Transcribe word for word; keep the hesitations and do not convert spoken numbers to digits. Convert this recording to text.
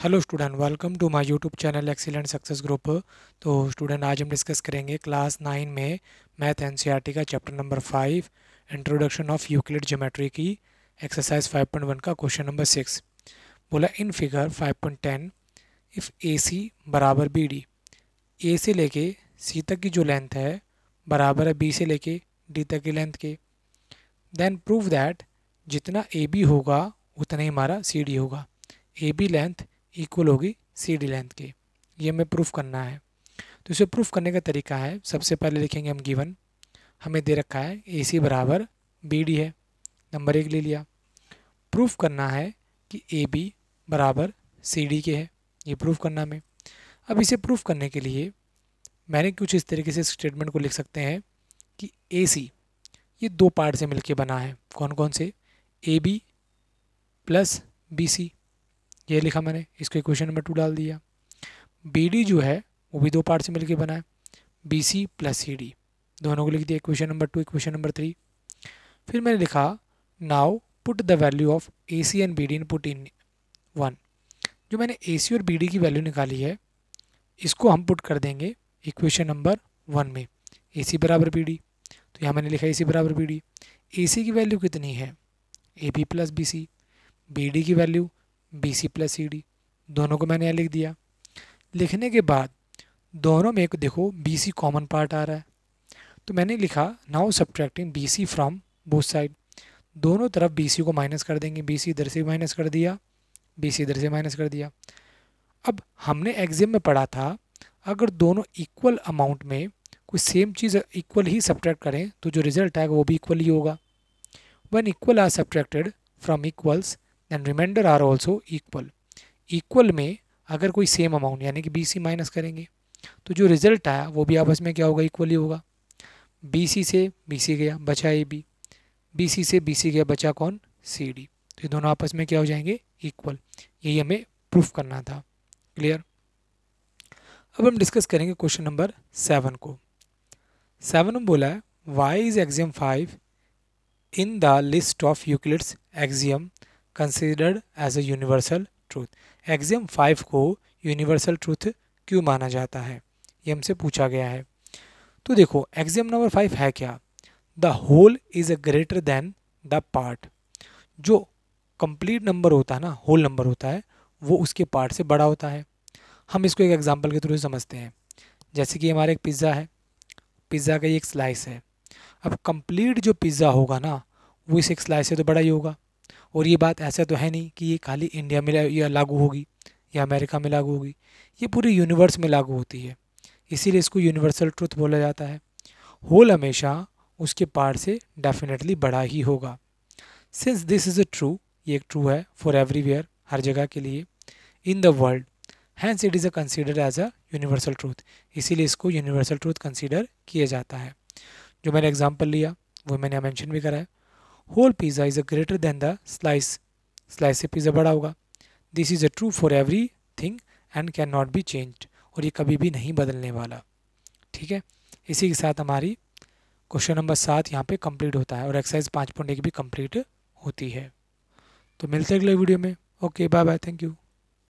Hello student, welcome to my YouTube channel excellent success group. तो student, आज हम discuss करेंगे क्लास नाइन में मैथ एनसीईआरटी का chapter number five introduction of Euclid geometry की exercise five point one का question number six. बोला in figure five point ten if A C बराबर बी डी, ए से लेके सी तक की जो लेंथ है बराबर है बी से लेके डी तक की लेंथ के, देन प्रूव दैट जितना ए बी होगा उतना ही हमारा सी डी होगा। ए बी लेंथ इक्वल होगी सी डी लेंथ के, ये हमें प्रूफ करना है। तो इसे प्रूफ करने का तरीका है, सबसे पहले लिखेंगे हम गिवन हमें दे रखा है ए सी बराबर बी डी है, नंबर एक ले लिया। प्रूफ करना है कि ए बी बराबर सी डी के है, ये प्रूफ करना हमें। अब इसे प्रूफ करने के लिए मैंने कुछ इस तरीके से स्टेटमेंट को लिख सकते हैं कि ए सी ये दो पार्ट से मिलके बना है। कौन कौन से? A B plus B C, ये लिखा मैंने, इसको इक्वेशन नंबर टू डाल दिया। बी डी जो है वो भी दो पार्ट से मिलके बना है, B C plus C D, दोनों को लिख दिया equation number two equation number three. फिर मैंने लिखा now put the value of A C and B D in put in one. जो मैंने ए सी और बी डी की वैल्यू निकाली है इसको हम पुट कर देंगे इक्वेशन नंबर वन में, ए सी बराबर बी डी। तो यहाँ मैंने लिखा ए सी बराबर बी डी। ए सी की वैल्यू कितनी है? A B plus B C. B D की value B C plus C D, दोनों को मैंने यहाँ लिख दिया। लिखने के बाद दोनों में एक देखो बी सी कॉमन पार्ट आ रहा है, तो मैंने लिखा now subtracting B C from both side. दोनों तरफ बी सी को माइनस कर देंगे, बी सी इधर से माइनस कर दिया, बी सी इधर से माइनस कर दिया। अब हमने एग्जाम में पढ़ा था अगर दोनों इक्वल अमाउंट में कोई सेम चीज़ इक्वल ही सब्ट्रैक्ट करें तो जो रिजल्ट आएगा वो भी इक्वल ही होगा। When equal are subtracted from equals then remainder are also equal. Equal में अगर कोई सेम अमाउंट यानी कि बी सी माइनस करेंगे तो जो रिजल्ट आया वो भी आपस में क्या होगा? इक्वल ही होगा। बी सी से बी सी गया बचा ए बी, बी सी से बी सी गया बचा कौन? C D. तो ये दोनों आपस में क्या हो जाएंगे? इक्वल। यही हमें प्रूफ करना था। क्लियर? अब हम डिस्कस करेंगे क्वेश्चन नंबर सेवन को। सेवन में बोला है why is axiom five in the list of Euclid's axiom considered as a universal truth. Axiom five को यूनिवर्सल ट्रूथ क्यों माना जाता है, ये हमसे पूछा गया है। तो देखो एक्सियम नंबर फाइव है क्या? The whole is a greater than the part. जो कंप्लीट नंबर होता है ना, होल नंबर होता है, वो उसके पार्ट से बड़ा होता है। हम इसको एक एग्जांपल के थ्रू समझते हैं। जैसे कि हमारा एक पिज़्ज़ा है, पिज़्ज़ा का ये एक स्लाइस है। अब कंप्लीट जो पिज़्ज़ा होगा ना वो इस एक स्लाइस से तो बड़ा ही होगा। और ये बात ऐसा तो है नहीं कि ये खाली इंडिया में या लागू होगी या अमेरिका में लागू होगी, ये पूरे यूनिवर्स में लागू होती है। इसीलिए इसको यूनिवर्सल ट्रूथ बोला जाता है। होल हमेशा उसके पार्ट से डेफिनेटली बड़ा ही होगा। Since this is a true, ये एक ट्रू है फॉर एवरीवेयर, हर जगह के लिए in the world, hence it is a consider as a universal truth. इसीलिए इसको यूनिवर्सल ट्रूथ कंसिडर किया जाता है। जो मैंने एग्जाम्पल लिया वो मैंने मेंशन भी करा है। Whole pizza is a greater than the slice, slice से पिज़्ज़ा बड़ा होगा। This is a true for every thing and can not be changed, और ये कभी भी नहीं बदलने वाला। ठीक है, इसी के साथ हमारी क्वेश्चन नंबर सात यहाँ पे कंप्लीट होता है और एक्सरसाइज पाँच पॉइंट एक भी कंप्लीट होती है। तो मिलते हैं अगले वीडियो में। Okay, bye bye, thank you.